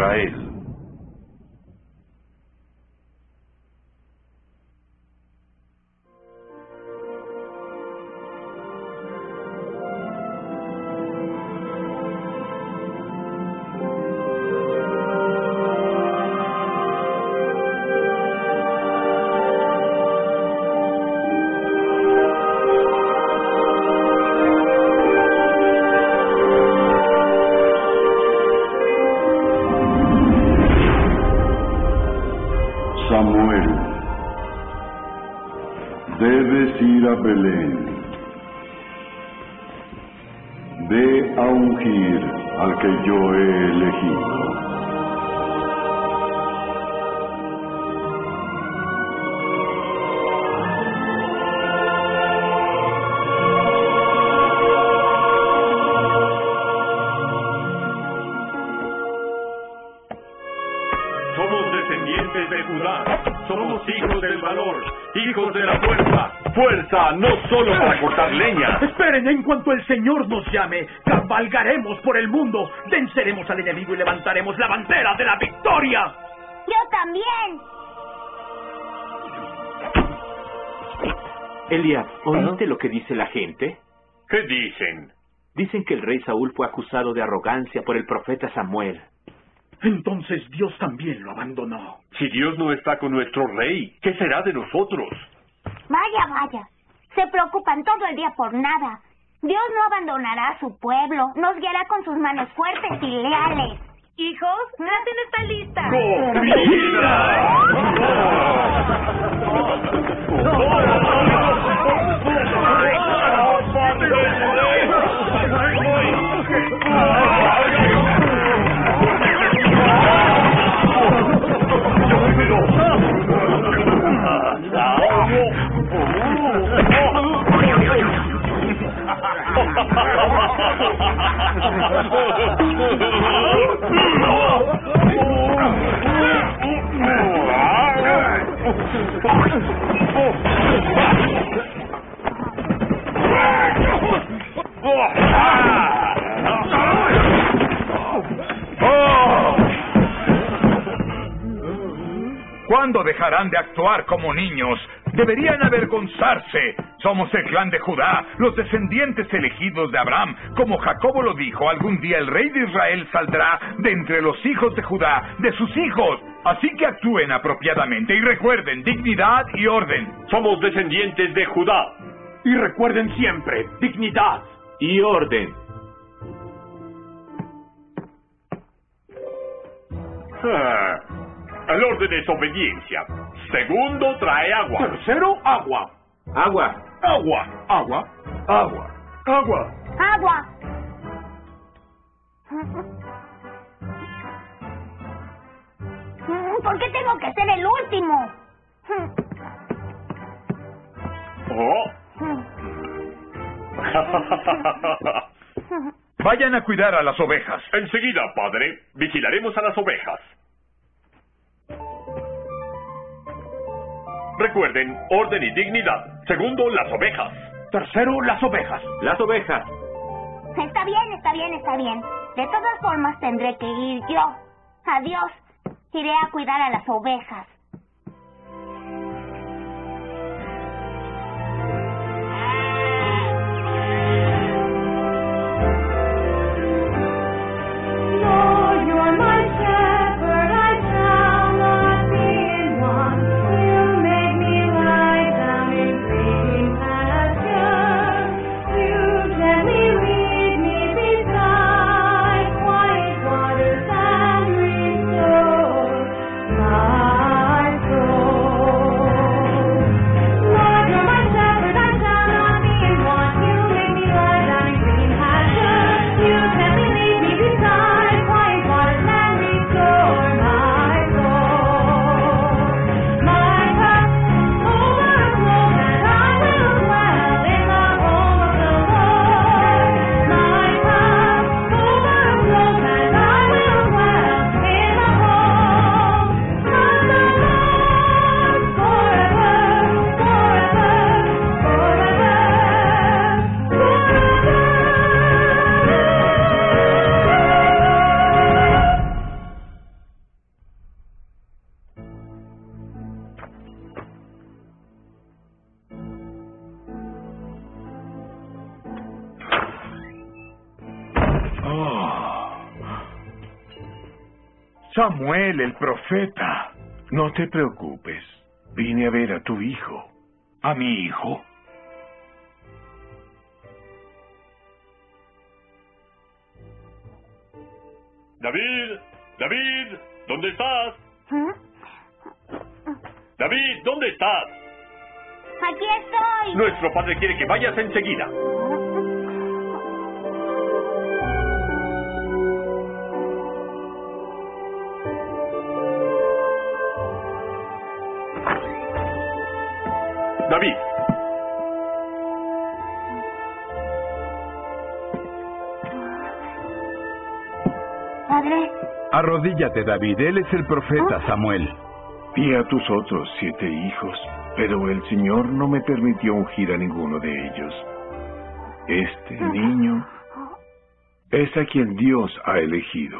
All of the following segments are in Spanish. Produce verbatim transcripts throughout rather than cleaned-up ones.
Israel. Samuel, debes ir a Belén. Ve a ungir al que yo he elegido. Somos descendientes de Judá, somos hijos del valor, hijos de la fuerza. Fuerza, no solo para cortar leña. Esperen, en cuanto el Señor nos llame, cabalgaremos por el mundo, venceremos al enemigo y levantaremos la bandera de la victoria. Yo también. Eliab, ¿oíste lo que dice la gente? ¿Qué dicen? Dicen que el rey Saúl fue acusado de arrogancia por el profeta Samuel. Entonces Dios también lo abandonó. Si Dios no está con nuestro rey, ¿qué será de nosotros? Vaya, vaya. Se preocupan todo el día por nada. Dios no abandonará a su pueblo. Nos guiará con sus manos fuertes y leales. Hijos, la cena está lista. ¿Cuándo dejarán de actuar como niños? Deberían avergonzarse. Somos el clan de Judá, los descendientes elegidos de Abraham. Como Jacobo lo dijo, algún día el rey de Israel saldrá de entre los hijos de Judá, de sus hijos. Así que actúen apropiadamente y recuerden dignidad y orden. Somos descendientes de Judá. Y recuerden siempre, dignidad y orden. Ah, el orden es obediencia. Segundo, trae agua. Tercero, agua. Agua. Agua. Agua. Agua. Agua. Agua. ¿Por qué tengo que ser el último? Oh. Vayan a cuidar a las ovejas. Enseguida, padre. Vigilaremos a las ovejas. Recuerden, orden y dignidad. Segundo, las ovejas. Tercero, las ovejas. Las ovejas. Está bien, está bien, está bien. De todas formas tendré que ir yo. Adiós. Iré a cuidar a las ovejas. Ah Samuel, el profeta. No te preocupes. Vine a ver a tu hijo. ¿A mi hijo? David, David, ¿dónde estás? David, ¿dónde estás? Aquí estoy. Nuestro padre quiere que vayas enseguida. David. Padre. Arrodíllate, David. Él es el profeta, Samuel. Vi a tus otros siete hijos, pero el Señor no me permitió ungir a ninguno de ellos. Este niño es a quien Dios ha elegido.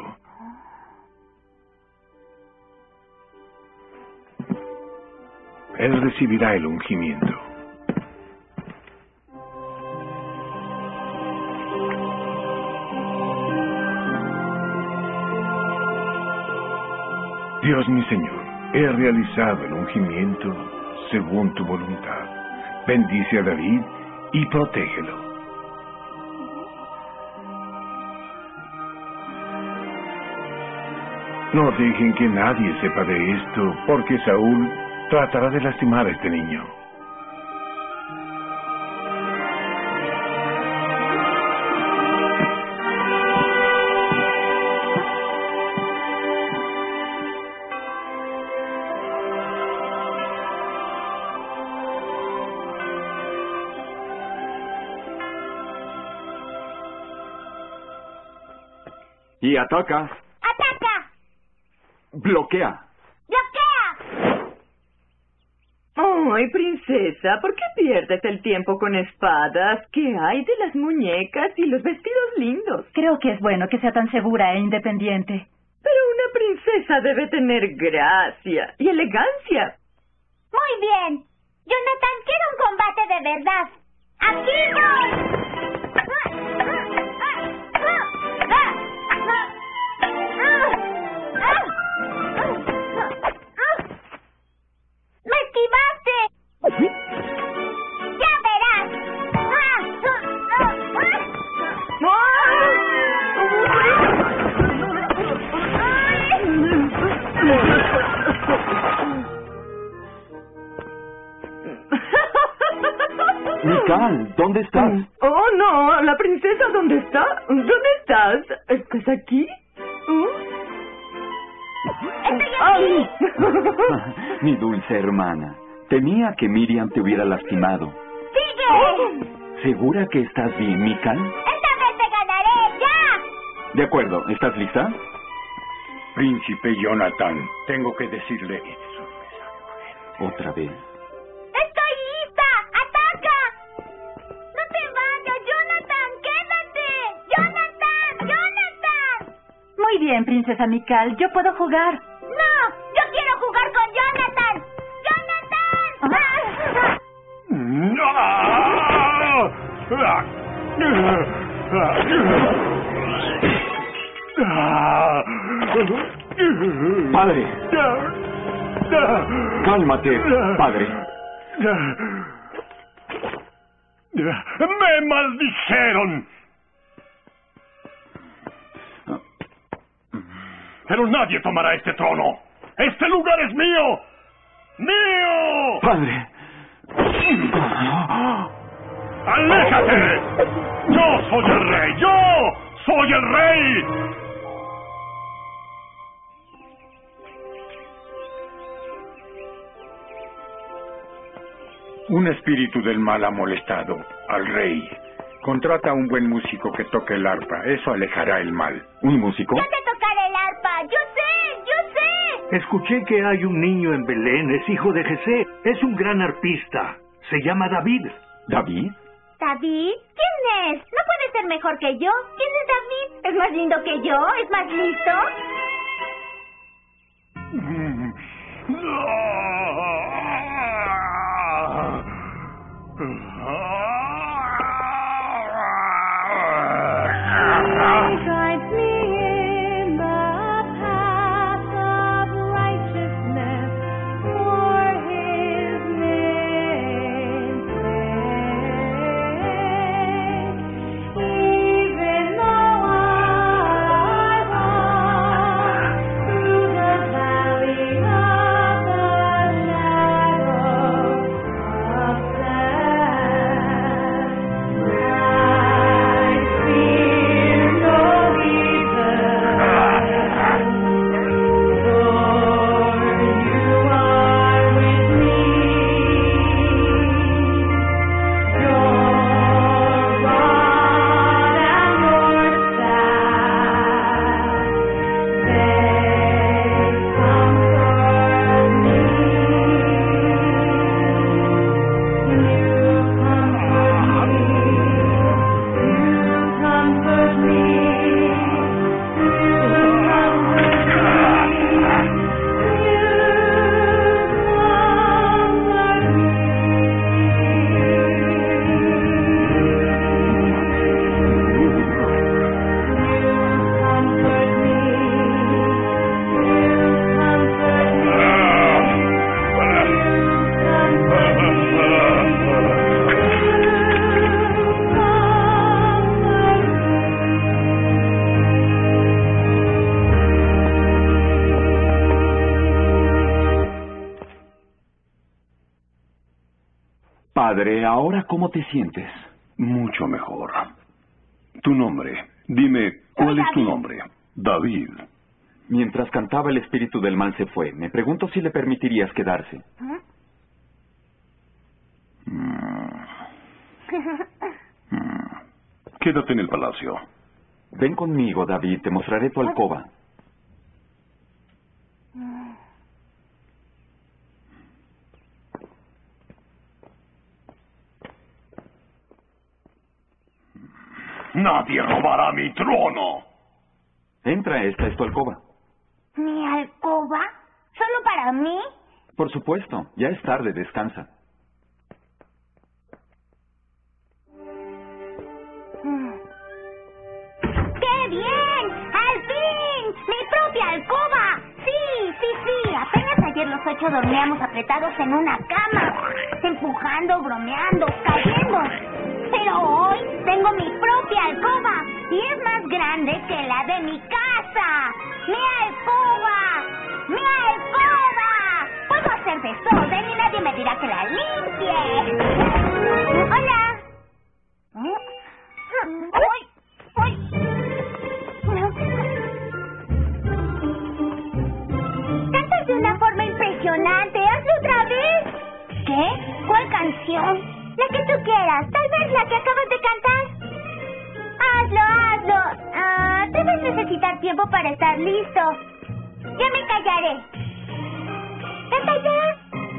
Él recibirá el ungimiento. Dios mi Señor, he realizado el ungimiento según tu voluntad. Bendice a David y protégelo. No dejen que nadie sepa de esto, porque Saúl tratará de lastimar a este niño. Y ataca. ¡Ataca! Bloquea. ¡Bloquea! ¡Ay, princesa! ¿Por qué pierdes el tiempo con espadas? ¿Qué hay de las muñecas y los vestidos lindos? Creo que es bueno que sea tan segura e independiente. Pero una princesa debe tener gracia y elegancia. Muy bien. Jonathan quiere un combate de verdad. ¡Aquí voy! ¡Me esquivaste! ¡Ya verás! Mikal, ¿dónde estás? Oh, no, la princesa, ¿dónde está? ¿Dónde estás? ¿Estás aquí? ¡Estoy aquí! Mi dulce hermana. Temía que Miriam te hubiera lastimado. ¡Sigue! ¿Segura que estás bien, Mikal? ¡Esta vez te ganaré! ¡Ya! De acuerdo, ¿estás lista? Príncipe Jonathan, tengo que decirle... Otra vez. ¡Estoy lista! ¡Ataca! ¡No te vayas, Jonathan! ¡Quédate! ¡Jonathan! ¡Jonathan! Muy bien, princesa Mikal. Yo puedo jugar. ¡No! ¡Yo quiero jugar con Jonathan! ¡Jonathan! ¡Padre! ¡Cálmate, padre! ¡Me maldijeron! Pero nadie tomará este trono. ¡Este lugar es mío! ¡Mío! ¡Padre! ¡Aléjate! ¡Yo soy el rey! ¡Yo soy el rey! Un espíritu del mal ha molestado al rey. Contrata a un buen músico que toque el arpa. Eso alejará el mal. ¿Un músico? ¡Yo te tocaré el arpa! ¡Yo sé! ¡Yo sé! Escuché que hay un niño en Belén, es hijo de Jesé. Es un gran arpista. Se llama David. ¿David? ¿David? ¿Quién es? No puede ser mejor que yo. ¿Quién es David? ¿Es más lindo que yo? ¿Es más listo? Guides me in the path Padre, ¿ahora cómo te sientes? Mucho mejor. Tu nombre. Dime, ¿cuál es tu nombre? David. Mientras cantaba, el espíritu del mal se fue. Me pregunto si le permitirías quedarse. Mm. Mm. Quédate en el palacio. Ven conmigo, David. Te mostraré tu alcoba. Nadie robará mi trono. Entra, esta es tu alcoba. ¿Mi alcoba? ¿Solo para mí? Por supuesto. Ya es tarde, descansa. ¡Qué bien! ¡Al fin! ¡Mi propia alcoba! Sí, sí, sí. Apenas ayer los ocho dormíamos apretados en una cama, empujando, bromeando, cayendo. Pero hoy tengo mi propia alcoba y es más grande que la de mi casa. ¡Mi alcoba! ¡Mi alcoba! Puedo hacer desorden y nadie me dirá que la limpie. ¡Hola! ¡Ay! ¡Ay! Cantas de una forma impresionante. ¡Hazlo otra vez! ¿Qué? ¿Cuál canción? La que tú quieras. Tal vez la que acabas de cantar. Hazlo, hazlo. Ah, debes necesitar tiempo para estar listo. Ya me callaré. ¡Canta ya!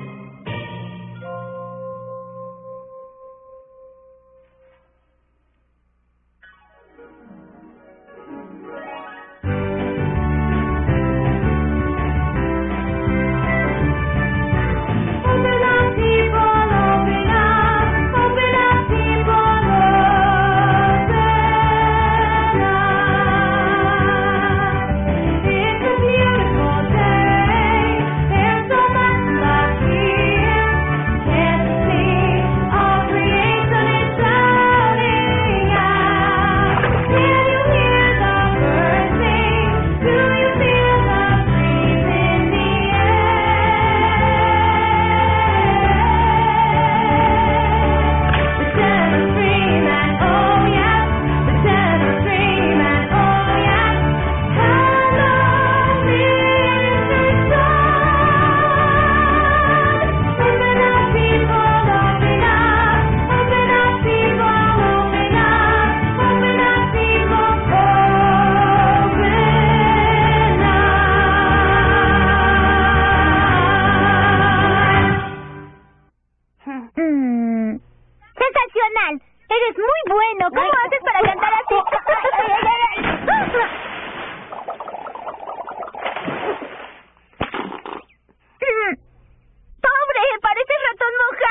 Eres muy bueno. ¿Cómo haces para cantar así? ¡Pobre! ¡Parece ratón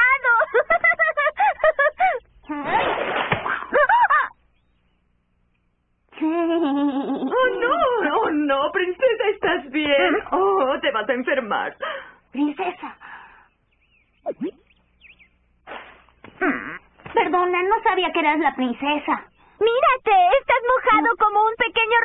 mojado! ¡Oh, no! ¡Oh, no! Princesa, ¿estás bien? ¡Oh, te vas a enfermar! Princesa. Perdona, no sabía que eras la princesa. ¡Mírate! ¡Estás mojado como un pequeño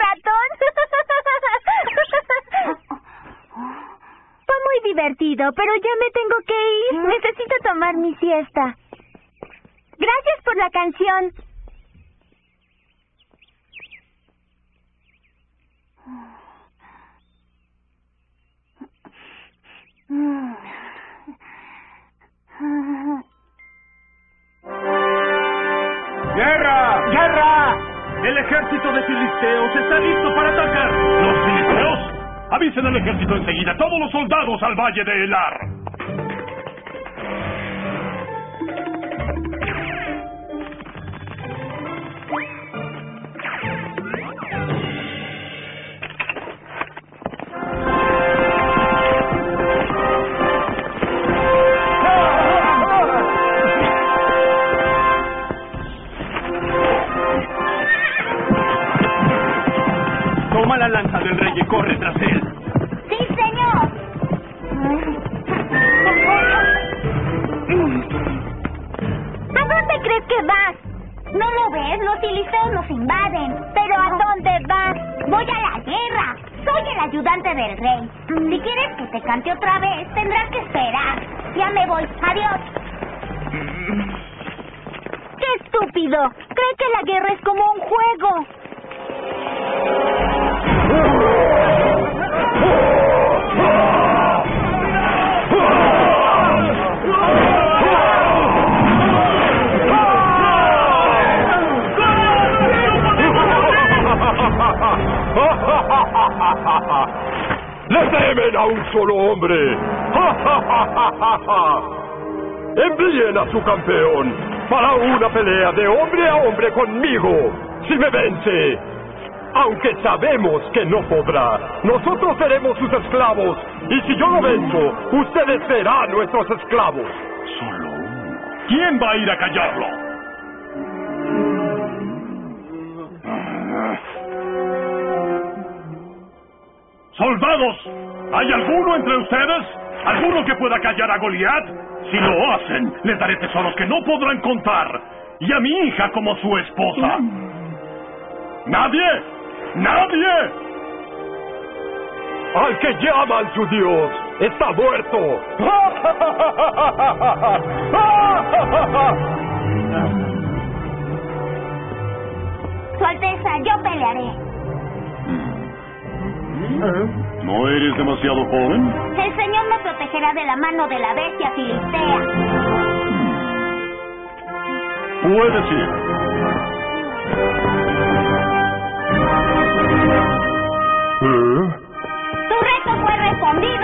ratón! Fue muy divertido, pero ya me tengo que ir. Necesito tomar mi siesta. Gracias por la canción. ¡Guerra! ¡Guerra! El ejército de filisteos está listo para atacar. ¿Los filisteos? Avisen al ejército enseguida. Todos los soldados al valle de Elar. Toma la lanza del rey y corre tras él. ¡Sí, señor! ¿A dónde crees que vas? ¿No lo ves? Los filisteos nos invaden. ¿Pero a dónde vas? Voy a la guerra. Soy el ayudante del rey. Si quieres que te cante otra vez, tendrás que esperar. Ya me voy. Adiós. ¡Qué estúpido! Cree que la guerra es como un juego. ¡Le temen a un solo hombre! ¡Envíen a su campeón para una pelea de hombre a hombre conmigo! ¡Si me vence! Aunque sabemos que no podrá, nosotros seremos sus esclavos. Y si yo lo venzo, ustedes serán nuestros esclavos. Solo uno. ¿Quién va a ir a callarlo? ¡Soldados! ¿Hay alguno entre ustedes? ¿Alguno que pueda callar a Goliat? Si lo hacen, les daré tesoros que no podrán contar. Y a mi hija como su esposa. ¿Nadie? ¡Nadie! Al que llaman su Dios está muerto. Su Alteza, yo pelearé. ¿No eres demasiado joven? El Señor me protegerá de la mano de la bestia filistea. Puedes ir. ¿Eh? ¡Tu reto fue respondido!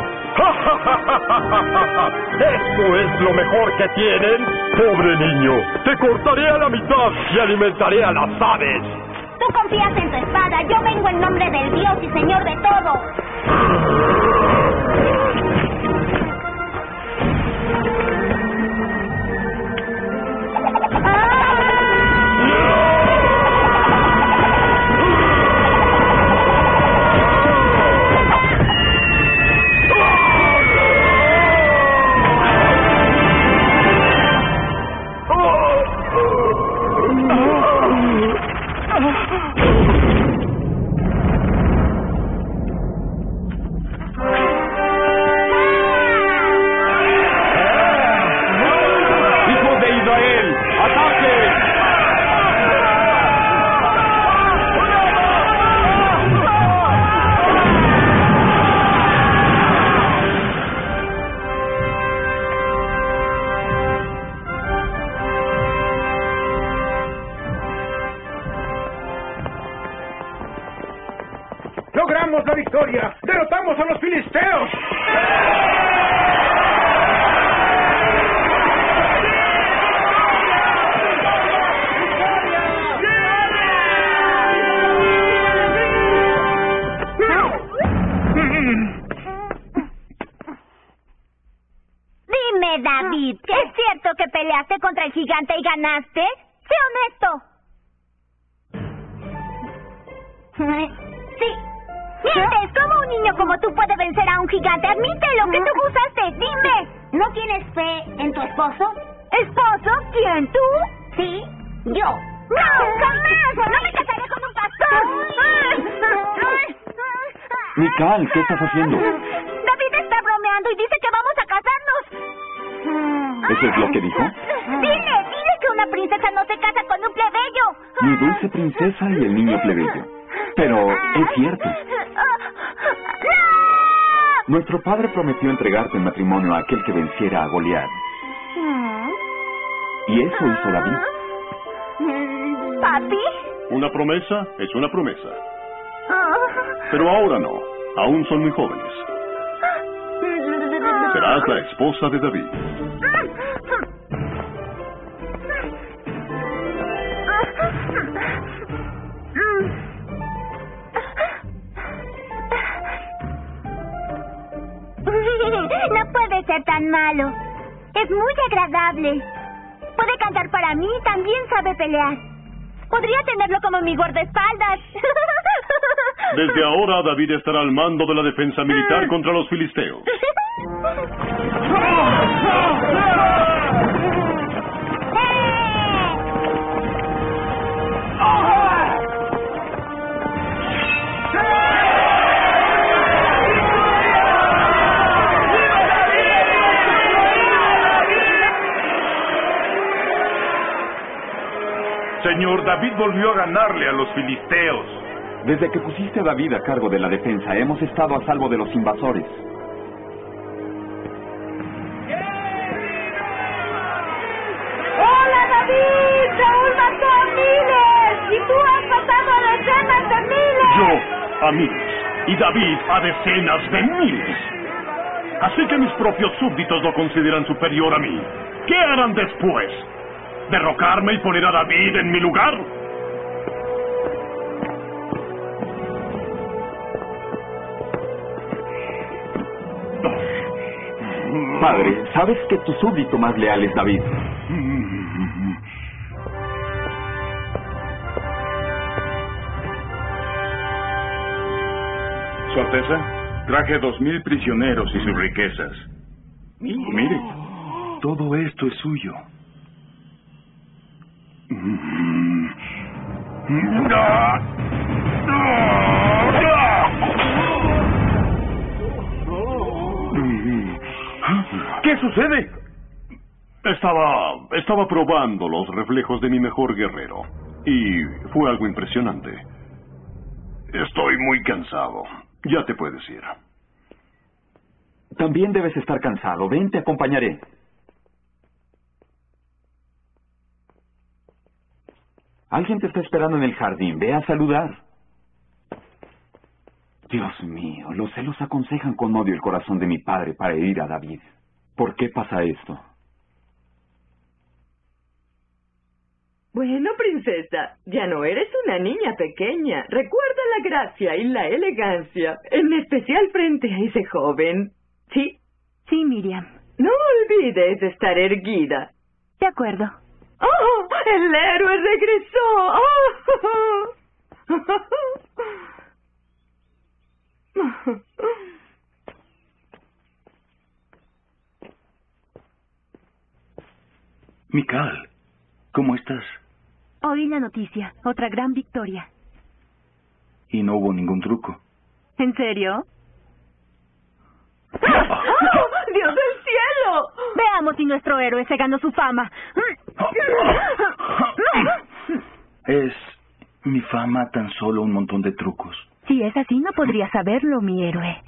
¿Esto es lo mejor que tienen? Pobre niño, te cortaré a la mitad y alimentaré a las aves. Tú confías en tu espada, yo vengo en nombre del Dios y Señor de todo. ¡Logramos la victoria! ¡Derrotamos a los filisteos! Dime, David, ¿es cierto que peleaste contra el gigante y ganaste? ¡Sé honesto! Sí. ¡Mientes! ¿Cómo un niño como tú puede vencer a un gigante? ¡Admítelo! ¿Qué tú usaste? ¡Dime! ¿No tienes fe en tu esposo? ¿Esposo? ¿Quién? ¿Tú? Sí, yo. ¡No! ¡Jamás! ¡No me casaré con un pastor! Mikal, ¿qué estás haciendo? David está bromeando y dice que vamos a casarnos. ¿Eso es lo que dijo? Dile, dile que una princesa no se casa con un plebeyo. Mi dulce princesa y el niño plebeyo. Pero es cierto. Nuestro padre prometió entregarte en matrimonio a aquel que venciera a Goliat. Y eso hizo David. ¿Papi? Una promesa es una promesa. Pero ahora no. Aún son muy jóvenes. Serás la esposa de David. No puede ser tan malo. Es muy agradable. Puede cantar para mí y también sabe pelear. Podría tenerlo como mi guardaespaldas. Desde ahora David estará al mando de la defensa militar contra los filisteos. Señor, David volvió a ganarle a los filisteos. Desde que pusiste a David a cargo de la defensa, hemos estado a salvo de los invasores. ¡Hola, David! ¡Saúl mató a miles! ¡Y tú has matado a decenas de miles! Yo a miles y David a decenas de miles. Así que mis propios súbditos lo consideran superior a mí. ¿Qué harán después? ¿Derrocarme y poner a David en mi lugar? Padre, sabes que tu súbdito más leal es David. Su Alteza, traje dos mil prisioneros y sus riquezas. Mire, todo esto es suyo. ¿Qué sucede? Estaba... estaba probando los reflejos de mi mejor guerrero. Y fue algo impresionante. Estoy muy cansado. Ya te puedes ir. También debes estar cansado. Ven, te acompañaré. Alguien te está esperando en el jardín. Ve a saludar. Dios mío, los celos aconsejan con odio el corazón de mi padre para herir a David. ¿Por qué pasa esto? Bueno, princesa, ya no eres una niña pequeña. Recuerda la gracia y la elegancia, en especial frente a ese joven. ¿Sí? Sí, Miriam. No olvides estar erguida. De acuerdo. ¡Oh! ¡El héroe regresó! ¡Oh! Mical, ¿cómo estás? Oí la noticia. Otra gran victoria. Y no hubo ningún truco. ¿En serio? ¡Oh! ¡Dios del cielo! Veamos si nuestro héroe se ganó su fama. ¿Es mi fama tan solo un montón de trucos? Si es así, no podría saberlo, mi héroe.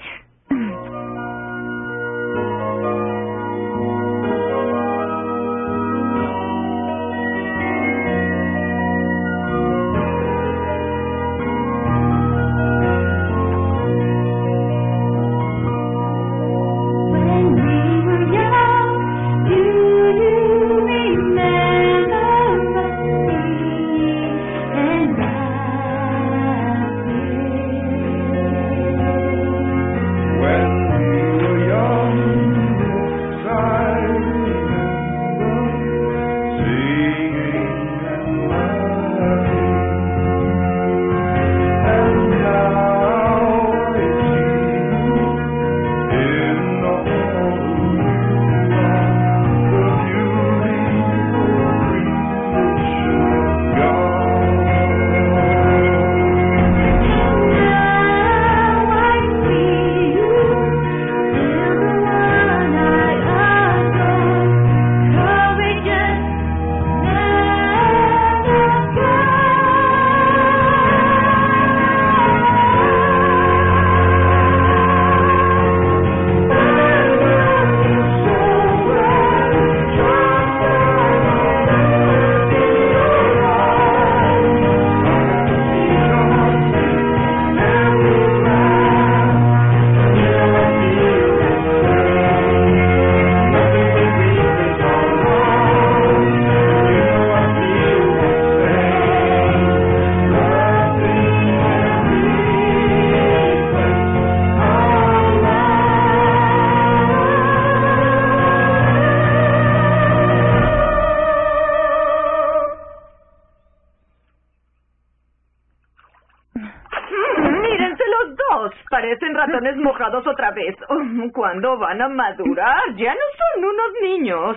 Parecen ratones mojados otra vez. ¿Cuándo van a madurar? Ya no son unos niños.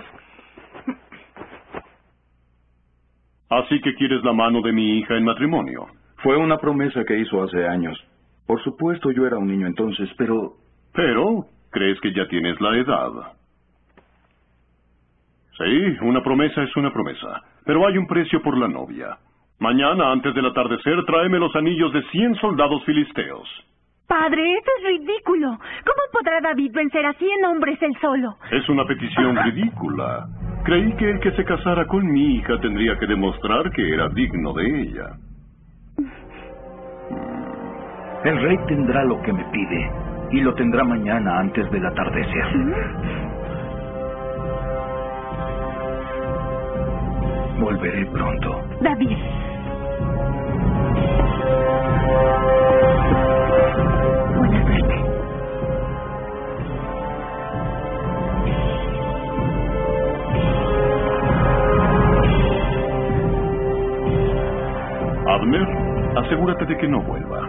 Así que quieres la mano de mi hija en matrimonio. Fue una promesa que hizo hace años. Por supuesto, yo era un niño entonces, pero... Pero, ¿crees que ya tienes la edad? Sí, una promesa es una promesa. Pero hay un precio por la novia. Mañana, antes del atardecer, tráeme los anillos de cien soldados filisteos. Padre, eso es ridículo. ¿Cómo podrá David vencer a cien hombres él solo? Es una petición ridícula. Creí que el que se casara con mi hija tendría que demostrar que era digno de ella. El rey tendrá lo que me pide, y lo tendrá mañana antes del atardecer. Volveré pronto. David. Buena suerte. Abner, asegúrate de que no vuelva.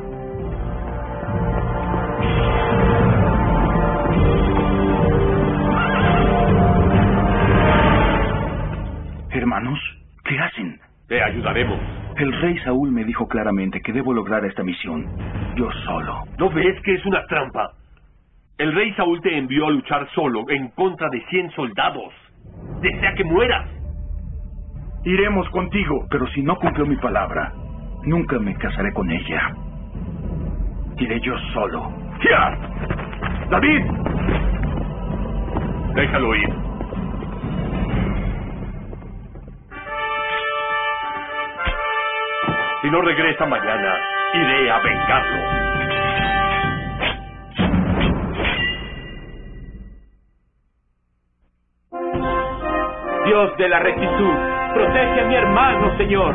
Hermanos, ¿qué hacen? Te ayudaremos. El rey Saúl me dijo claramente que debo lograr esta misión, yo solo. ¿No ves que es una trampa? El rey Saúl te envió a luchar solo en contra de cien soldados. Desea que mueras. Iremos contigo, pero si no cumplo mi palabra, nunca me casaré con ella. Iré yo solo. ¡Ya! ¡David! Déjalo ir. Si no regresa mañana, iré a vengarlo. Dios de la rectitud, protege a mi hermano, Señor.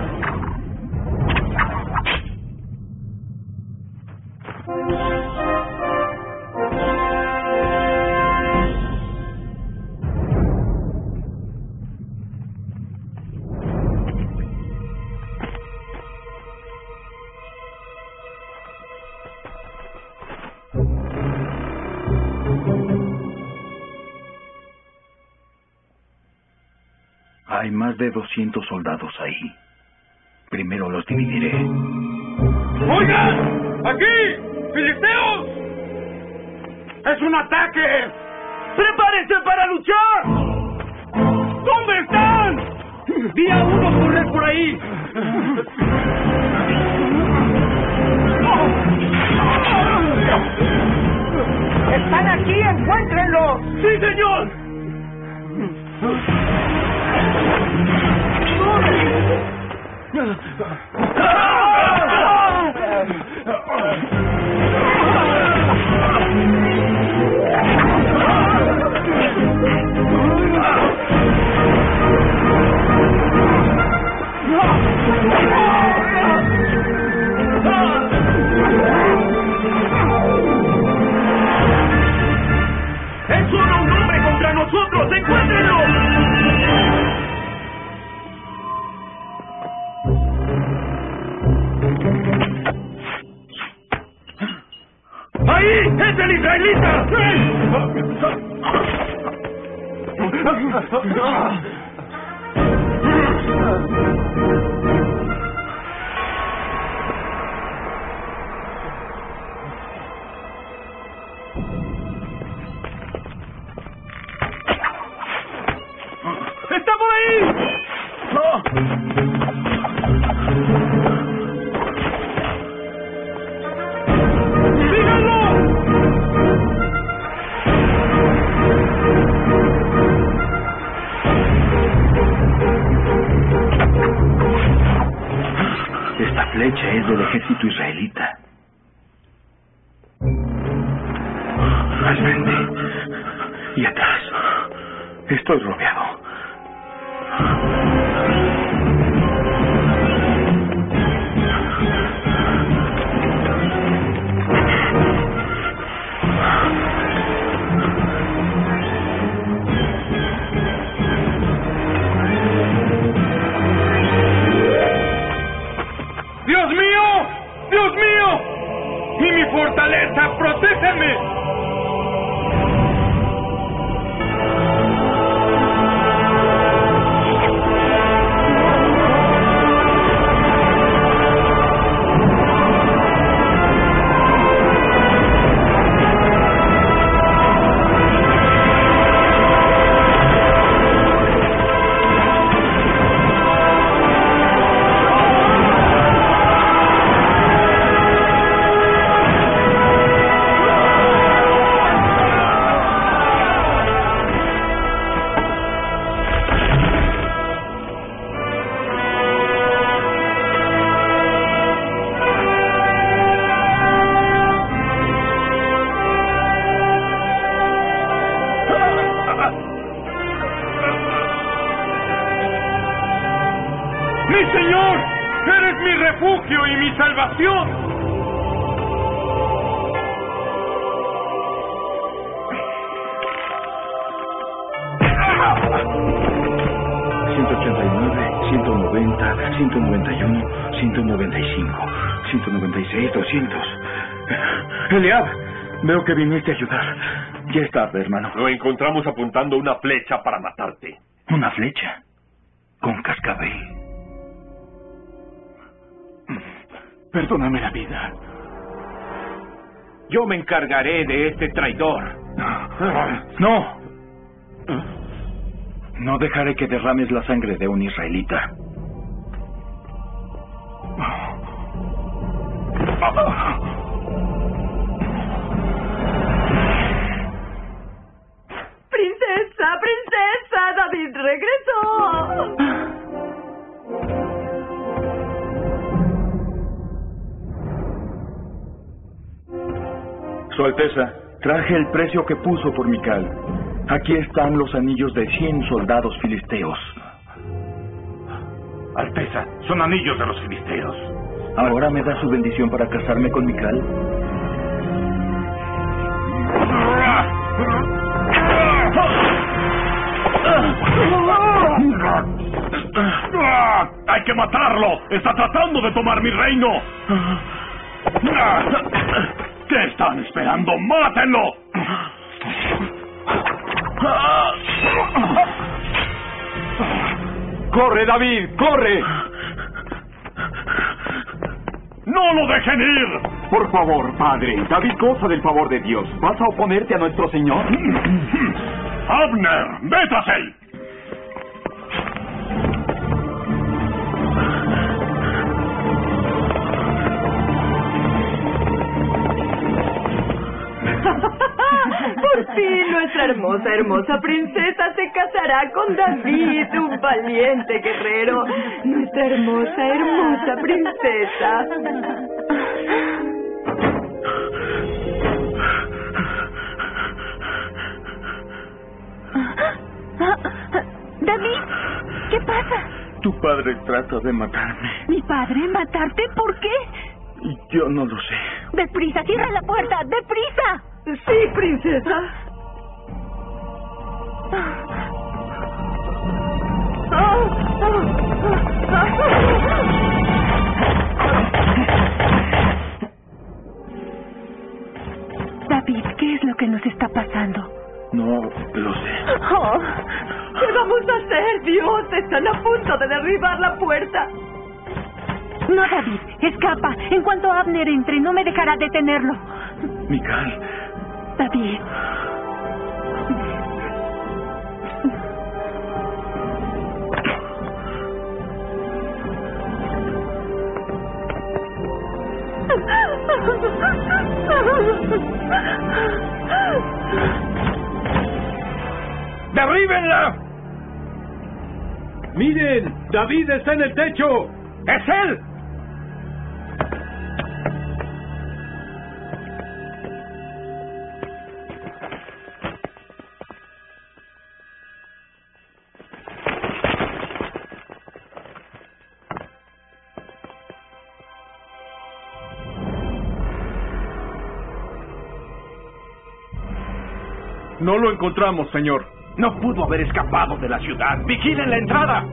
Hay más de doscientos soldados ahí. Primero los dividiré. ¡Oigan! ¡Aquí! ¡Filisteos! ¡Es un ataque! ¡Prepárense para luchar! ¿Dónde están? Vi a uno correr por ahí. ¡Están aquí! ¡Encuéntrenlos! ¡Sí, señor! ¡Es solo un hombre contra nosotros! ¡Encuéntrenlo! ¡Ahí! ¡Es el israelita! ¡Está por ahí! Esta flecha es del ejército israelita. Al frente y atrás. Estoy rodeado. ¡Dios mío! ¡Dios mío! ¡Y mi fortaleza! ¡Protégeme! ¡Mi Señor! ¡Eres mi refugio y mi salvación! ciento ochenta y nueve, ciento noventa, ciento noventa y uno, ciento noventa y cinco, ciento noventa y seis, doscientos. Eliab, veo que viniste a ayudar. Ya es tarde, hermano. Lo encontramos apuntando una flecha para matarte. ¿Una flecha? Con cascabel. Perdóname la vida. Yo me encargaré de este traidor. No. No dejaré que derrames la sangre de un israelita. ¡Princesa, princesa! ¡David regresó! Su Alteza, traje el precio que puso por Mical. Aquí están los anillos de cien soldados filisteos. Alteza, son anillos de los filisteos. ¿Ahora me da su bendición para casarme con Mical? ¡Hay que matarlo! ¡Está tratando de tomar mi reino! ¿Qué están esperando? ¡Mátenlo! ¡Corre, David! ¡Corre! ¡No lo dejen ir! Por favor, padre. David goza del favor de Dios. ¿Vas a oponerte a nuestro Señor? ¡Abner! ¡Ve tras él! Por fin nuestra hermosa, hermosa princesa se casará con David, un valiente guerrero. Nuestra hermosa, hermosa princesa. David, ¿qué pasa? Tu padre trata de matarme. ¿Mi padre matarte? ¿Por qué? Yo no lo sé. ¡Deprisa! ¡Cierra la puerta! ¡Deprisa! Sí, princesa. David, ¿qué es lo que nos está pasando? No lo sé. Oh, ¿qué vamos a hacer, Dios? Están a punto de derribar la puerta. No, David, escapa. En cuanto Abner entre, no me dejará detenerlo. Mical. David. ¡Derríbenla! ¡Miren! ¡David está en el techo! ¡Es él! No lo encontramos, señor. No pudo haber escapado de la ciudad. ¡Vigilen la entrada!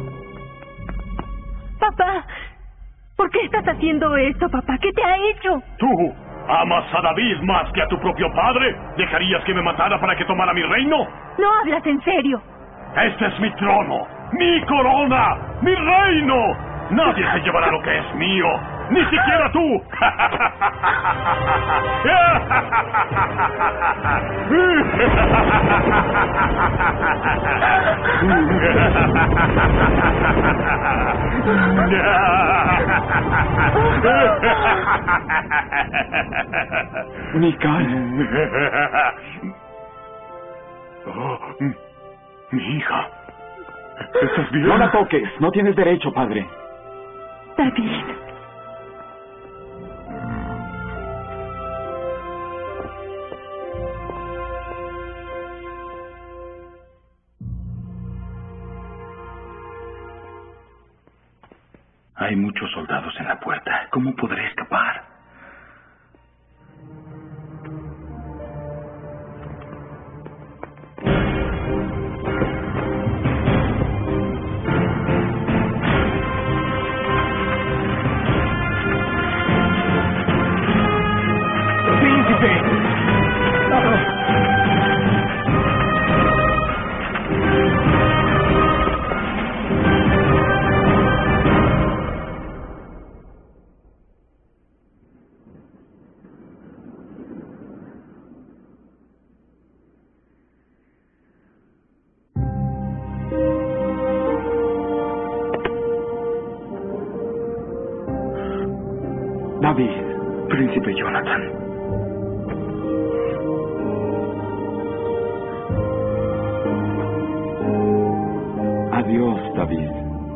Papá, ¿por qué estás haciendo esto, papá? ¿Qué te ha hecho? ¿Tú amas a David más que a tu propio padre? ¿Dejarías que me matara para que tomara mi reino? No hablas en serio. Este es mi trono, mi corona, mi reino. Nadie se llevará lo que es mío, ni siquiera tú. Mical. Oh, mi hija. ¿Estás bien? No la toques. No tienes derecho, padre. David. Hay muchos soldados en la puerta. ¿Cómo podré escapar? David, príncipe Jonathan. Adiós, David.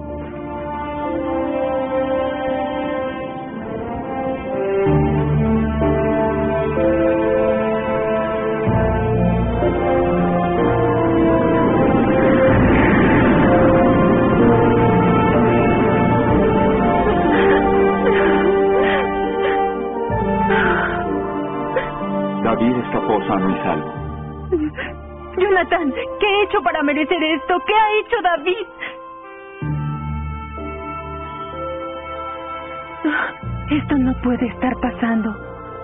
David escapó sano y salvo. Jonathan, ¿qué he hecho para merecer esto? ¿Qué ha hecho David? Esto no puede estar pasando.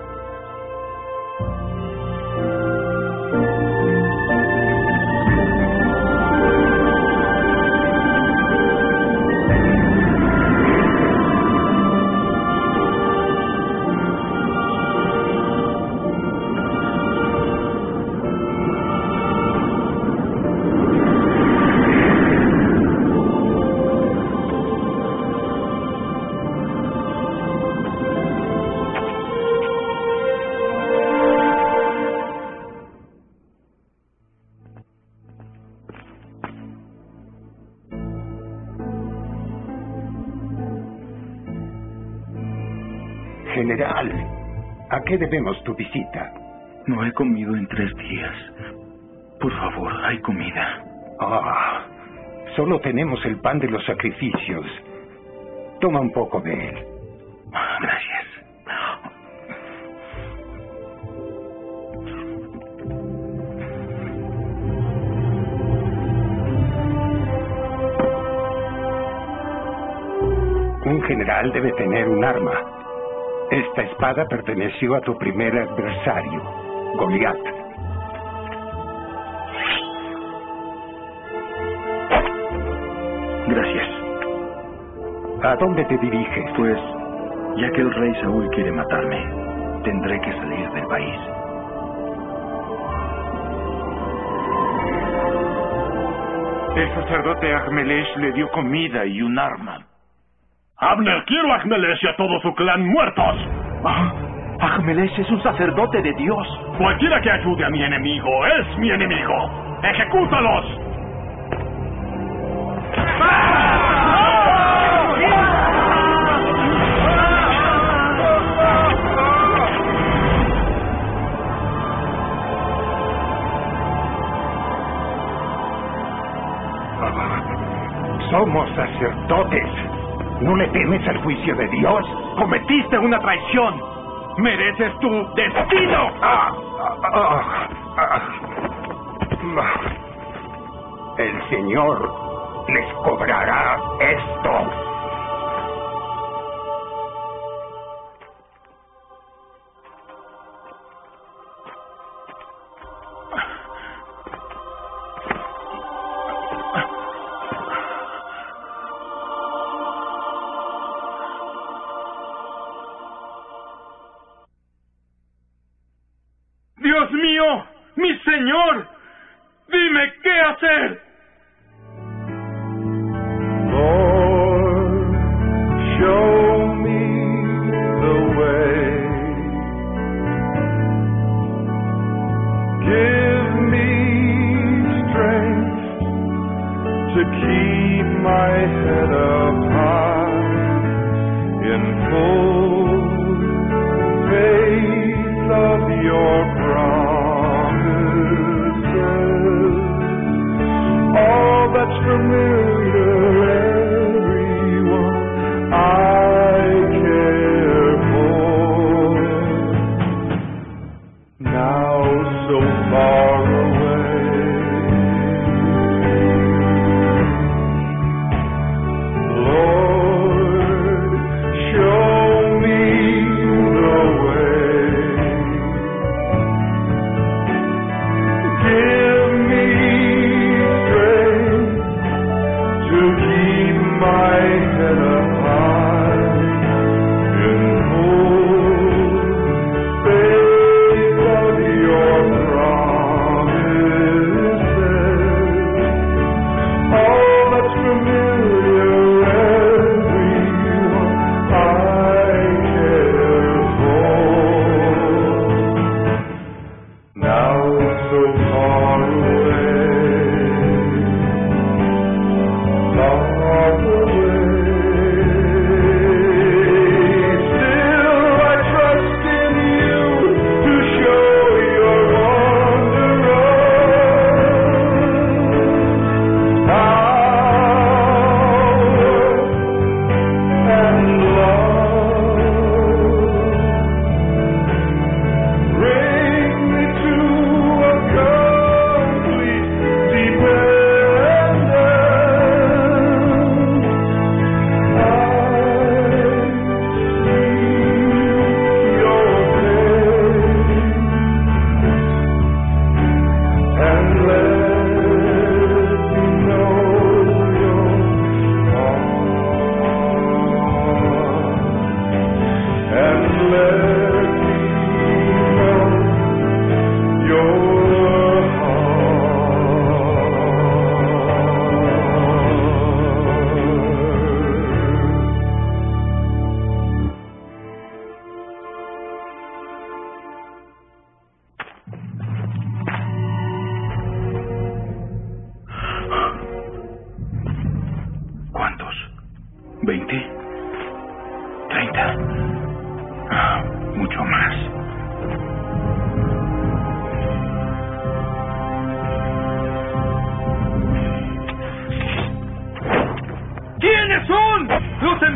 General, ¿a qué debemos tu visita? No he comido en tres días. Por favor, hay comida. Ah, solo tenemos el pan de los sacrificios. Toma un poco de él. Gracias. Un general debe tener un arma. Esta espada perteneció a tu primer adversario, Goliat. Gracias. ¿A dónde te diriges? Pues, ya que el rey Saúl quiere matarme, tendré que salir del país. El sacerdote Ahmelesh le dio comida y un arma. Abner, quiero a Ahmelesh y a todo su clan muertos. Ah, Ahmelesh es un sacerdote de Dios. Cualquiera que ayude a mi enemigo es mi enemigo. ¡Ejecútalos! Somos sacerdotes. ¿No le temes al juicio de Dios? ¡Cometiste una traición! ¡Mereces tu destino! Ah, ah, ah, ah. El Señor les cobrará esto. ¡Dios mío! ¡Mi Señor! ¡Dime qué hacer! Lord, show me the way. Give me strength to keep my head up high in full faith of your all that's familiar, everyone I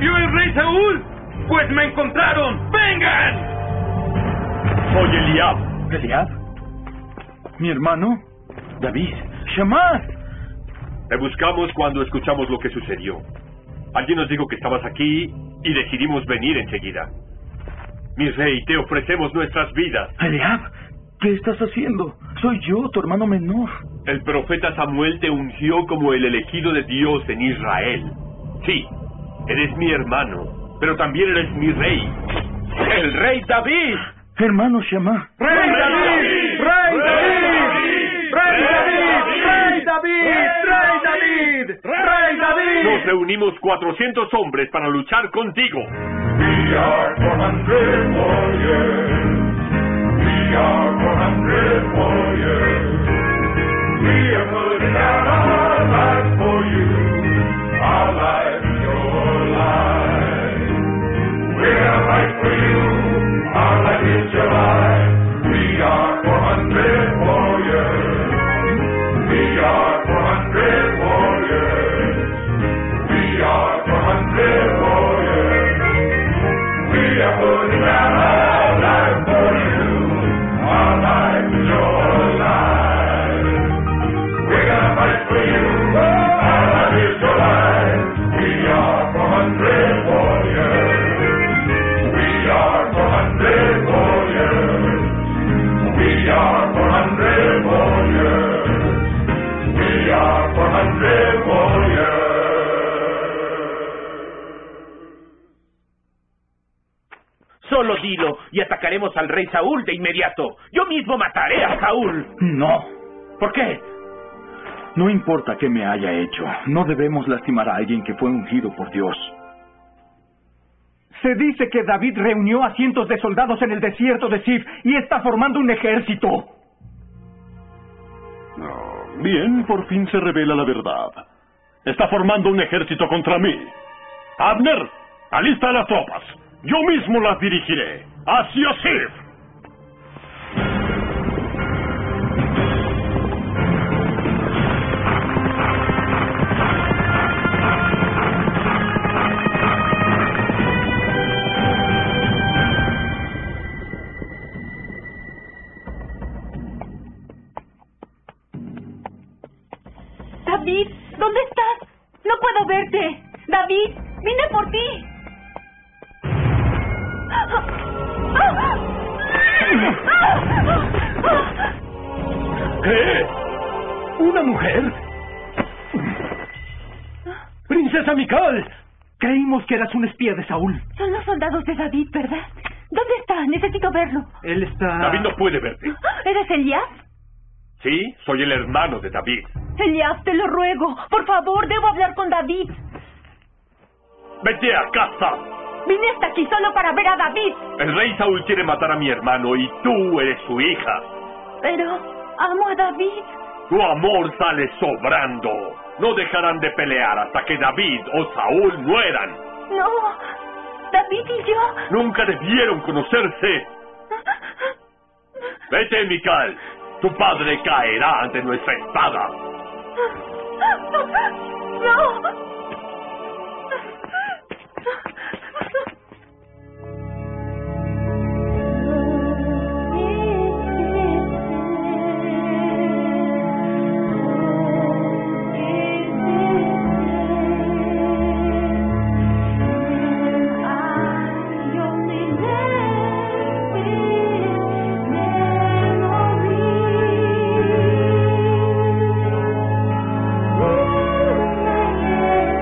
envió el rey Saúl? Pues me encontraron. ¡Vengan! Soy Eliab. ¿Eliab? ¿Mi hermano? David. ¡Shammah! Te buscamos cuando escuchamos lo que sucedió. Alguien nos dijo que estabas aquí y decidimos venir enseguida. Mi rey, te ofrecemos nuestras vidas. Eliab, ¿qué estás haciendo? Soy yo, tu hermano menor. El profeta Samuel te ungió como el elegido de Dios en Israel. Sí, eres mi hermano, pero también eres mi rey. ¡El rey David! Hermano Shammah. ¡Rey David! ¡Rey David! ¡Rey David! ¡Rey David! ¡Rey David! ¡Rey David! Nos reunimos cuatrocientos hombres para luchar contigo. We are four hundred warriors. We are four hundred warriors. We are putting out our lives for you. Our lives, your lives. We're gonna fight for you. Our life is your life. We are four hundred warriors. We are four hundred warriors. We are four hundred warriors. We are putting out our life for you. Our life is your life. We're gonna fight for you. Our life is your life. We are four hundred warriors. We are four hundred warriors. We are four hundred warriors. We are four hundred warriors. Solo dilo y atacaremos al rey Saúl de inmediato. Yo mismo mataré a Saúl. No. ¿Por qué? No importa qué me haya hecho. No debemos lastimar a alguien que fue ungido por Dios. Se dice que David reunió a cientos de soldados en el desierto de Sif y está formando un ejército. No, bien, por fin se revela la verdad. Está formando un ejército contra mí. Abner, alista las tropas. Yo mismo las dirigiré hacia Sif. David, ¿dónde estás? No puedo verte. David, vine por ti. ¿Qué? ¿Una mujer? ¡Princesa Mical! Creímos que eras un espía de Saúl. Son los soldados de David, ¿verdad? ¿Dónde está? Necesito verlo. Él está... David no puede verte. ¿Eres Eliab? Sí, soy el hermano de David. Eliab, te lo ruego. Por favor, debo hablar con David. Vete a casa. Vine hasta aquí solo para ver a David. El rey Saúl quiere matar a mi hermano y tú eres su hija. Pero amo a David. Tu amor sale sobrando. No dejarán de pelear hasta que David o Saúl mueran. No, David y yo... Nunca debieron conocerse. Vete, Mical. Tu padre caerá ante nuestra espada. No. Oh,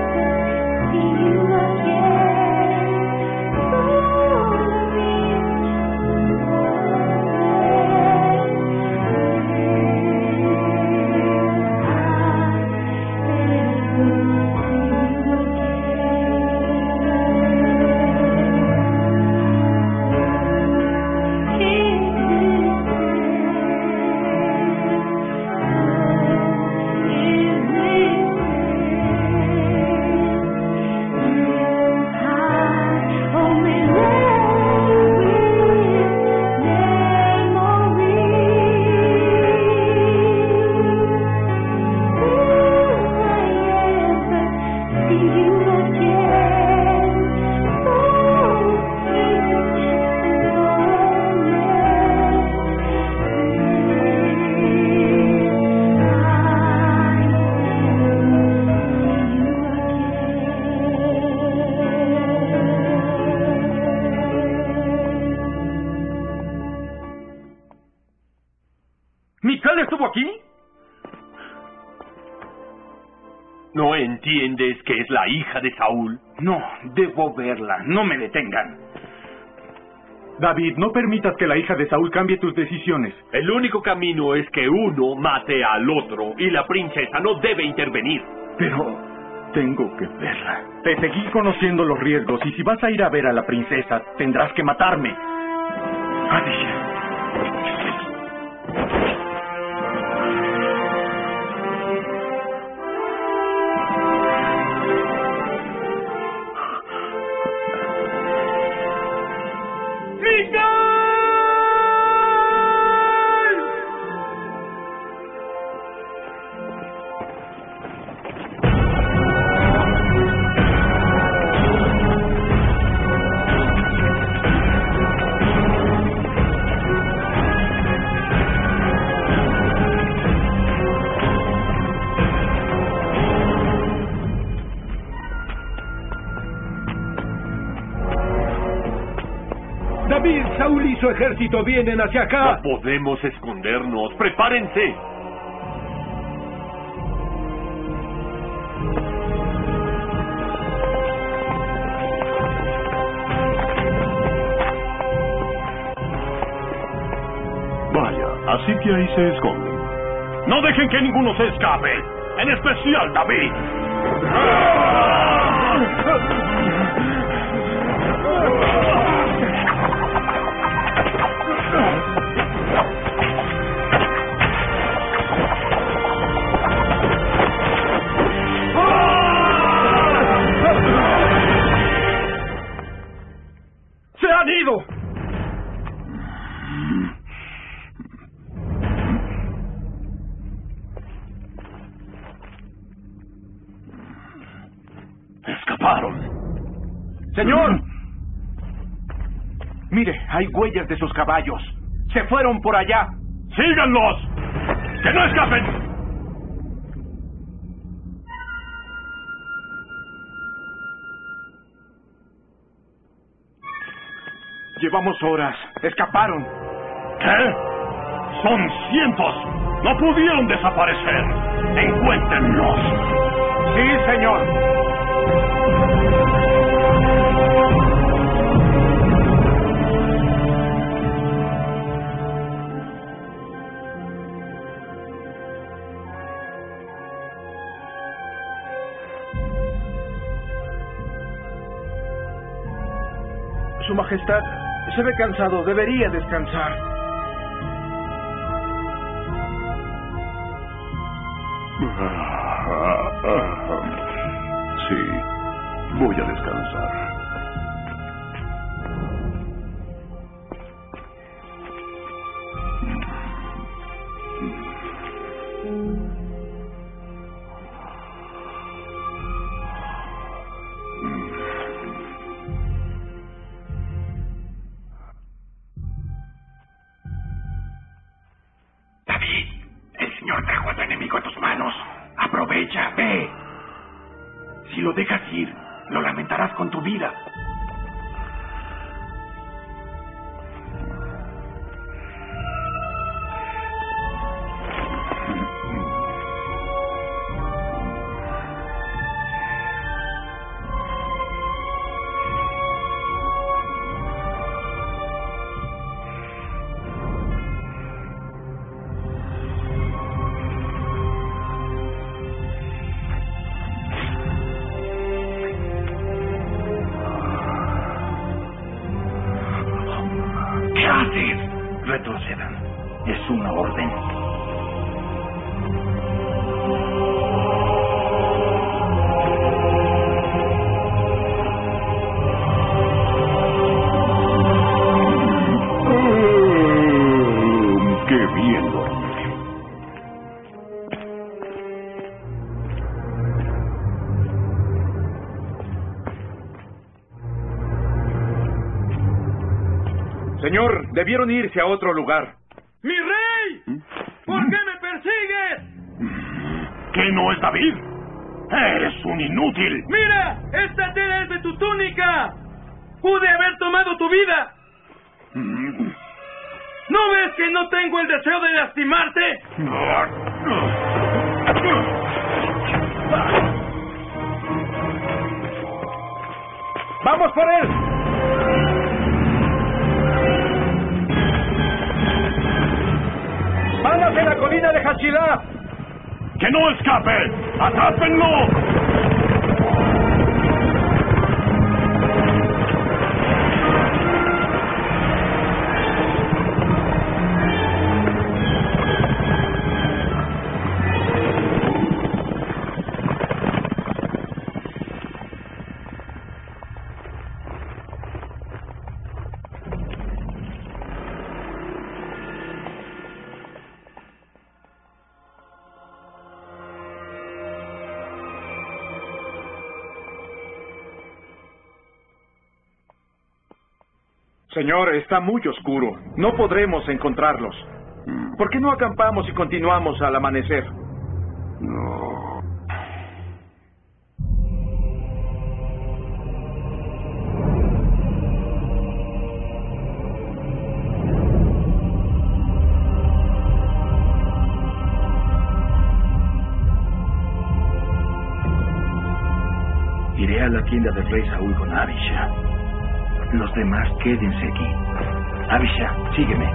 ¿No entiendes que es la hija de Saúl? No, debo verla. No me detengan. David, no permitas que la hija de Saúl cambie tus decisiones. El único camino es que uno mate al otro y la princesa no debe intervenir. Pero tengo que verla. Te seguí conociendo los riesgos y si vas a ir a ver a la princesa, tendrás que matarme. Adiós. David, Saúl y su ejército vienen hacia acá. No podemos escondernos. ¡Prepárense! Vaya, así que ahí se esconden. No dejen que ninguno se escape. En especial David. ¡Se han ido! Escaparon. ¡Señor! Mire, hay huellas de sus caballos. Se fueron por allá. ¡Síganlos! ¡Que no escapen! Llevamos horas. Escaparon. ¿Qué? Son cientos. No pudieron desaparecer. Encuéntrenlos. Sí, señor. Su Majestad se ve cansado. Debería descansar. Sí, voy a descansar. El Señor trajo a tu enemigo a tus manos. Aprovecha, ve. Si lo dejas ir, lo lamentarás con tu vida. ¿Qué haces? Retrocedan. Es una orden. ¡Qué bien dormí! Señor, debieron irse a otro lugar. ¡Mi rey! ¿Por qué me persigues? ¿Qué no es David? ¡Eres un inútil! ¡Mira! ¡Esta tela es de tu túnica! ¡Pude haber tomado tu vida! ¿No ves que no tengo el deseo de lastimarte? ¡Vamos por él! ¡Vamos en la colina de Hachilá! ¡Que no escape! ¡Atrápenlo! Señor, está muy oscuro. No podremos encontrarlos. ¿Por qué no acampamos y continuamos al amanecer? No. Iré a la tienda del rey Saúl con Abisha. Los demás quédense aquí. Abisha, sígueme.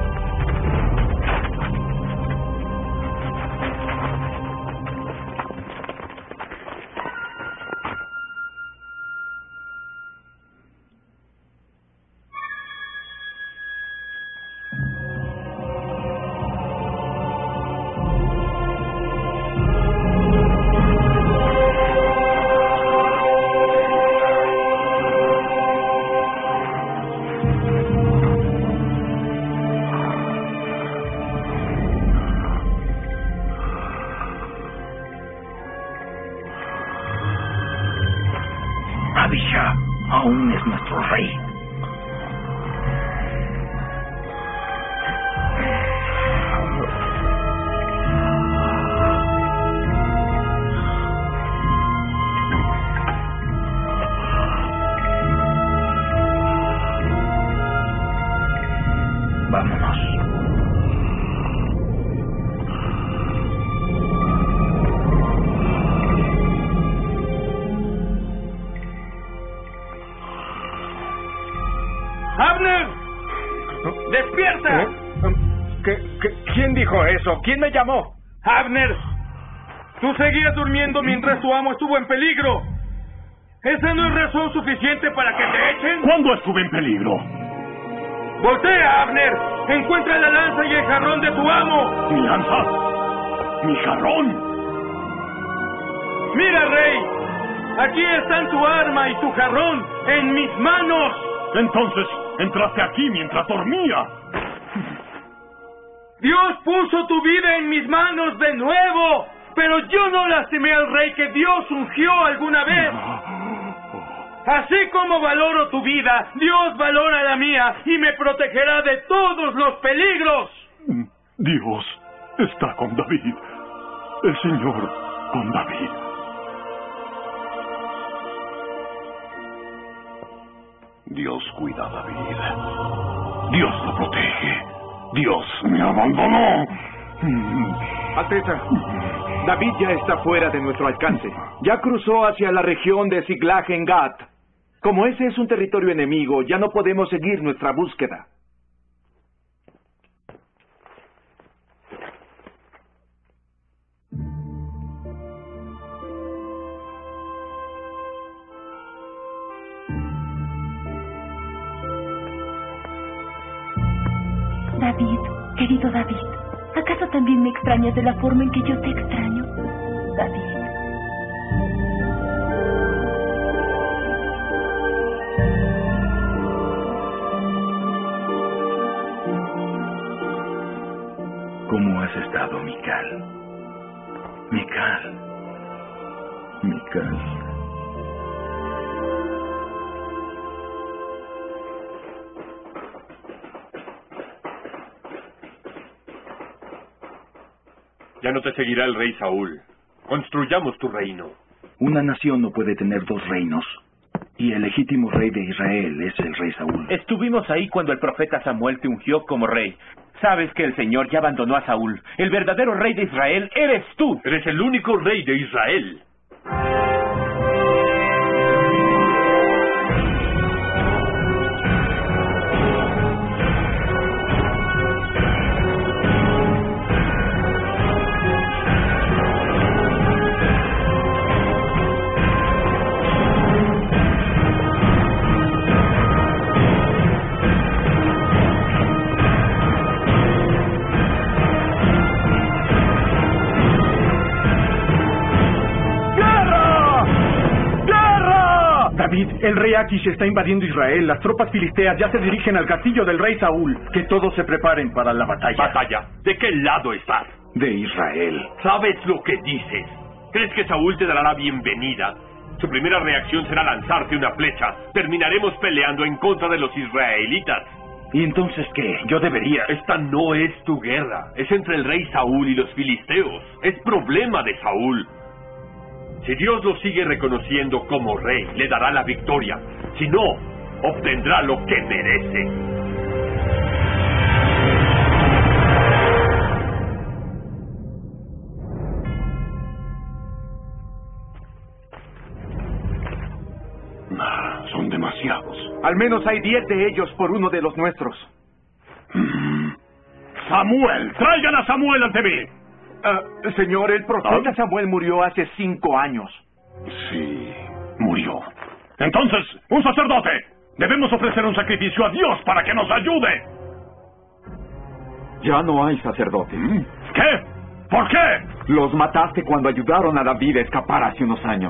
Abisha aún es nuestro rey. Vámonos. ¡Abner! ¡Despierta! ¿Eh? ¿Qué, qué, quién dijo eso? ¿Quién me llamó? ¡Abner! Tú seguías durmiendo mientras tu amo estuvo en peligro. ¿Esa no es razón suficiente para que te echen? ¿Cuándo estuve en peligro? ¡Voltea, Abner! ¡Encuentra la lanza y el jarrón de tu amo! ¿Mi lanza? ¿Mi jarrón? ¡Mira, rey! Aquí están tu arma y tu jarrón en mis manos. Entonces, entraste aquí mientras dormía. Dios puso tu vida en mis manos de nuevo, pero yo no lastimé al rey que Dios ungió alguna vez. Así como valoro tu vida, Dios valora la mía y me protegerá de todos los peligros. Dios está con David. El Señor con David. Dios cuida a David. Dios lo protege. Dios me abandonó. Alteza, David ya está fuera de nuestro alcance. Ya cruzó hacia la región de Ziklag en Gat. Como ese es un territorio enemigo, ya no podemos seguir nuestra búsqueda. David, querido David, ¿acaso también me extrañas de la forma en que yo te extraño? David. ¿Cómo has estado, Mical? Mical. Mical. Ya no te seguirá el rey Saúl. Construyamos tu reino. Una nación no puede tener dos reinos. Y el legítimo rey de Israel es el rey Saúl. Estuvimos ahí cuando el profeta Samuel te ungió como rey. Sabes que el Señor ya abandonó a Saúl. El verdadero rey de Israel eres tú. Eres el único rey de Israel. David, el rey Akish está invadiendo Israel. Las tropas filisteas ya se dirigen al castillo del rey Saúl. Que todos se preparen para la batalla. ¿Batalla? ¿De qué lado estás? De Israel. ¿Sabes lo que dices? ¿Crees que Saúl te dará la bienvenida? Su primera reacción será lanzarte una flecha. Terminaremos peleando en contra de los israelitas. ¿Y entonces qué? Yo debería... Esta no es tu guerra. Es entre el rey Saúl y los filisteos. Es problema de Saúl. Si Dios lo sigue reconociendo como rey, le dará la victoria. Si no, obtendrá lo que merece. Son demasiados. Al menos hay diez de ellos por uno de los nuestros. Samuel, traigan a Samuel ante mí. Uh, señor, el profeta Samuel murió hace cinco años. Sí, murió. Entonces, un sacerdote. Debemos ofrecer un sacrificio a Dios para que nos ayude. Ya no hay sacerdote. ¿Qué? ¿Por qué? Los mataste cuando ayudaron a David a escapar hace unos años.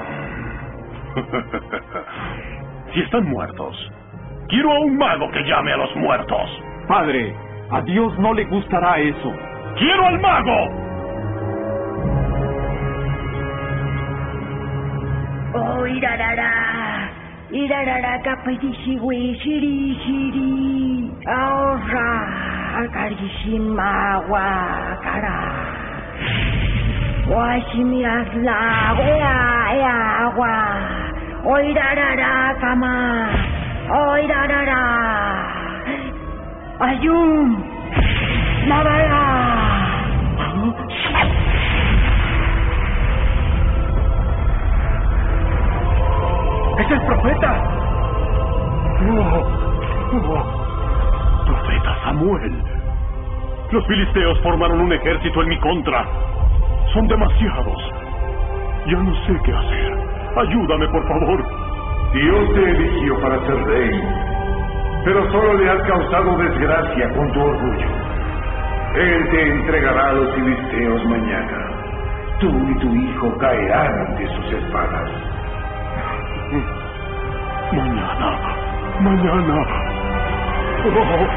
Si están muertos, quiero a un mago que llame a los muertos. Padre, a Dios no le gustará eso. ¡Quiero al mago! Oh, irarara, irarara, kapitishigui, shiri, shiri, ahorra, karishima, wakara. Washimiasla, wea, ea, agua. Oh, irarara, kama, oh, irarara, ayum, navara. ¡Es el profeta! Oh, oh. Profeta Samuel. Los filisteos formaron un ejército en mi contra. Son demasiados. Ya no sé qué hacer. Ayúdame, por favor. Dios te eligió para ser rey, pero solo le has causado desgracia con tu orgullo. Él te entregará a los filisteos mañana. Tú y tu hijo caerán ante sus espadas. Mañana, mañana. Oh.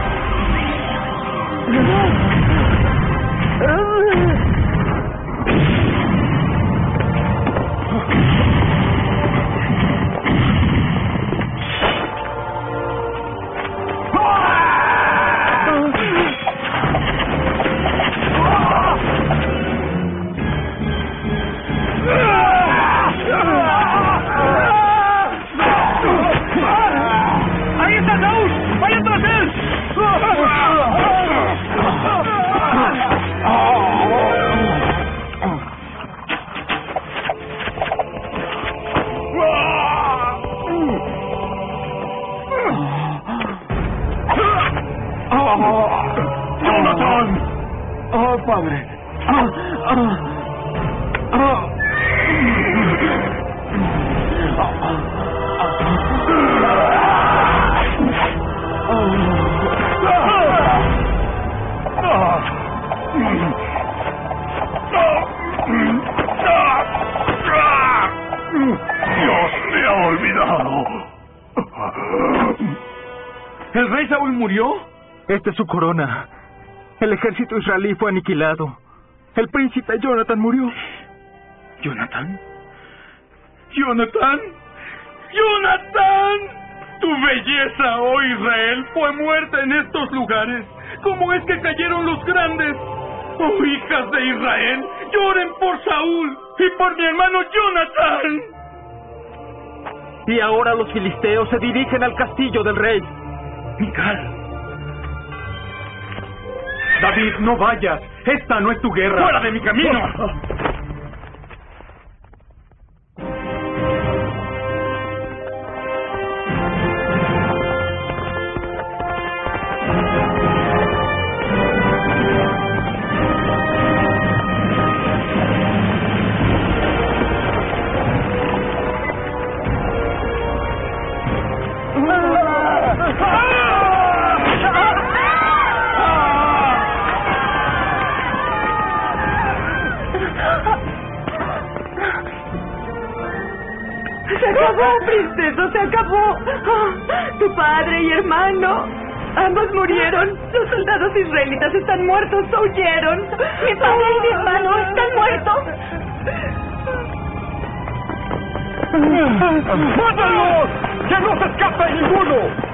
¡Jonathan! ¡Oh, padre! ¡Ah! ¡Ah! ¡Ah! Dios me ha olvidado. ¿El rey Saúl murió? Esta es su corona. El ejército israelí fue aniquilado. El príncipe Jonathan murió. ¿Jonathan? ¿Jonathan? ¡Jonathan! Tu belleza, oh Israel, fue muerta en estos lugares. ¿Cómo es que cayeron los grandes? Oh, hijas de Israel, lloren por Saúl y por mi hermano Jonathan. Y ahora los filisteos se dirigen al castillo del rey. Mical. David, no vayas. Esta no es tu guerra. ¡Fuera de mi camino! Se acabó, princesa, se acabó. Oh, tu padre y hermano, ambos murieron. Los soldados israelitas están muertos, huyeron. Mi padre y mi hermano están muertos. ¡Mátalos! ¡Que no se escape ninguno!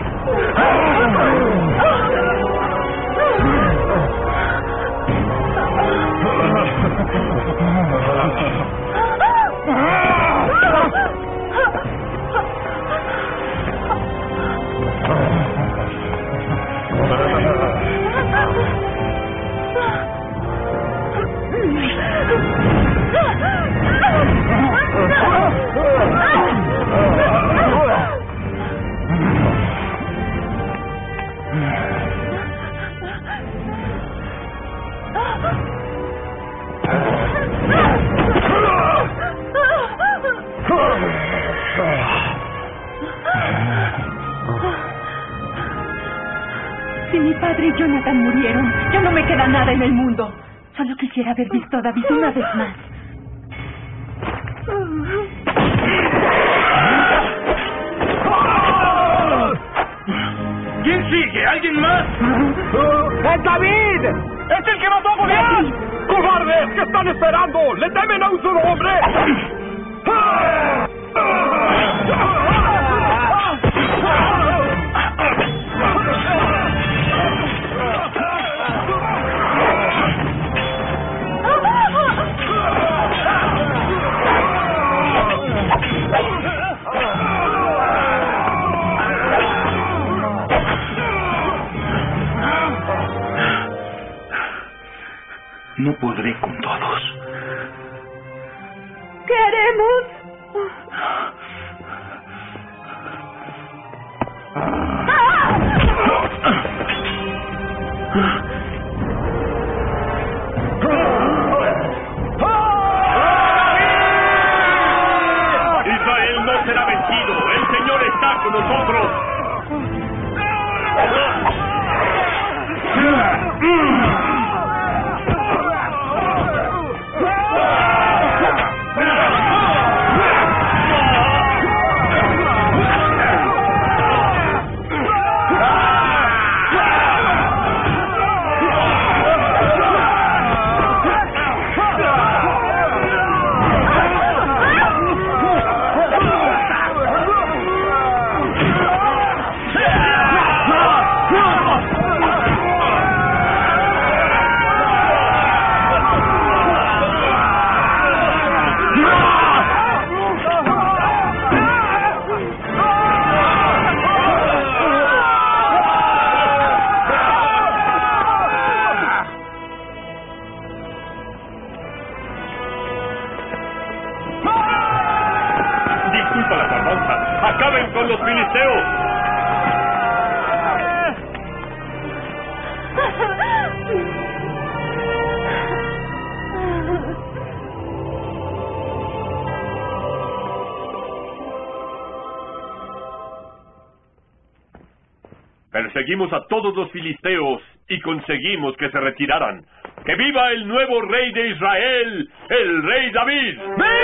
Si mi padre y Jonathan murieron, ya no me queda nada en el mundo. Solo quisiera haber visto a David una vez más. ¿Quién sigue? ¿Alguien más? ¡Es David! ¡Es el que mató a Goliat! ¡Cobardes! ¿Qué están esperando? ¡Le temen a un solo hombre! No podré con todos. ¿Qué haremos? Israel no será vencido. El Señor está con nosotros. Disculpa la tardanza. ¡Acaben con los filisteos! Perseguimos a todos los filisteos y conseguimos que se retiraran. ¡Que viva el nuevo rey de Israel, el rey David!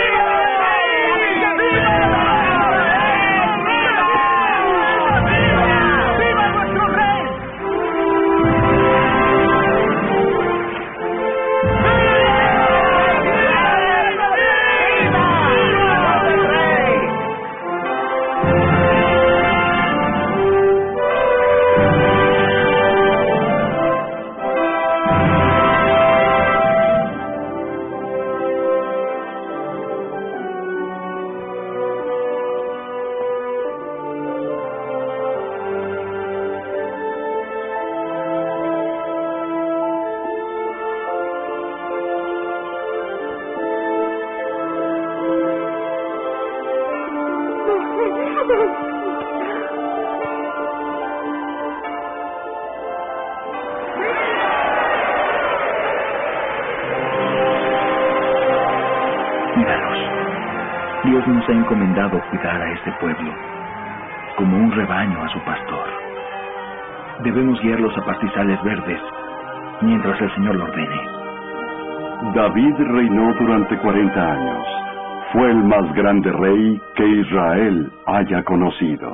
Míralos. Dios nos ha encomendado cuidar a este pueblo como un rebaño a su pastor. Debemos guiarlos a pastizales verdes mientras el Señor lo ordene. David reinó durante cuarenta años. fue el más grande rey que Israel haya conocido.